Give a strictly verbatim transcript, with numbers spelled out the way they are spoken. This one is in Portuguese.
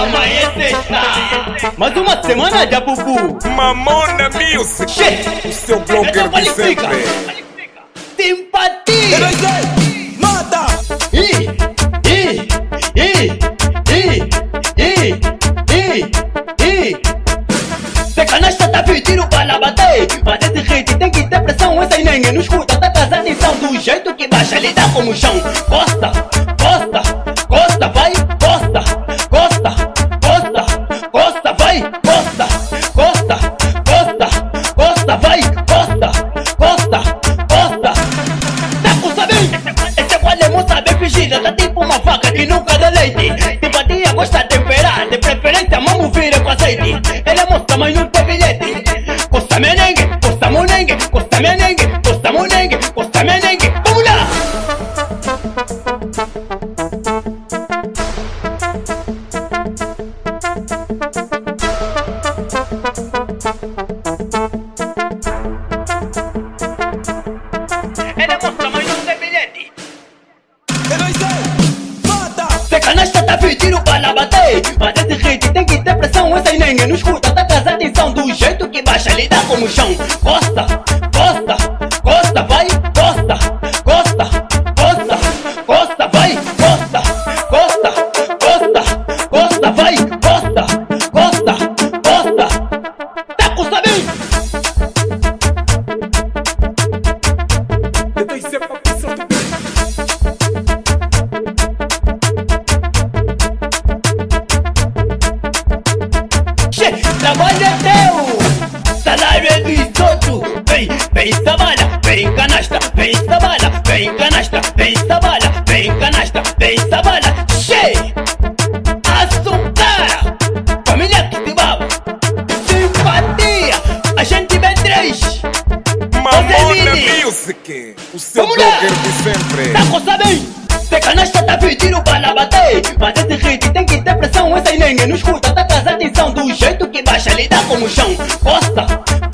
amanhã é sexta. Mais uma semana de abubu. Mamona Music, Che. o seu blogger de sempre. Simpatia. Mata! Ih, ih, ih, ih, ih, ih, ih. Se canasta tá pedindo para bater, mas esse hit tem que ter pressão. Essa aí ninguém não escuta, tá trazendo atenção. Do jeito que baixa, ele dá como chão. Costa, costa, costa, vai, costa, costa, costa, costa, vai, costa, costa, costa, costa, vai, costa, costa, costa. Tá com saber? Esse quadro é muito saber fingida, tá tipo uma vaca que nunca dá leite. Simpatia gosta de temperar, de preferência mamo vira com azeite. Ele é moça, mas não tem bilhete. Costa merengue, costa monengue, costa merengue, costa monengue, costa merengue. Vamos lá! Ele é moça, mas não tem bilhete. Se canasta tá pedindo para bater, mas esse hit tem que ter pressão. Essa aí ninguém não escuta, tá trazendo atenção. Do jeito que baixa, ele dá como chão. Costa, costa, costa, vai, costa, costa, costa, costa, vai, costa, costa, costa, costa, vai, costa, costa, costa. Tá com saber? Trabalho é teu, salário é dos outros. Vem, vem sabala, vem canasta, vem sabala, vem canasta, vem sabala, vem canasta, vem sabala. Che, açúcar, família que se baba, simpatia, a gente vê três. Mamona Music, o seu blogger de sempre. Tá com saber? Se canasta tá pedindo para bater, mas esse hit tem que ter pressão. Essa aí ninguém não escuta, tá trazendo atenção. Do jeito que baixa, ele dá como chão. Costa,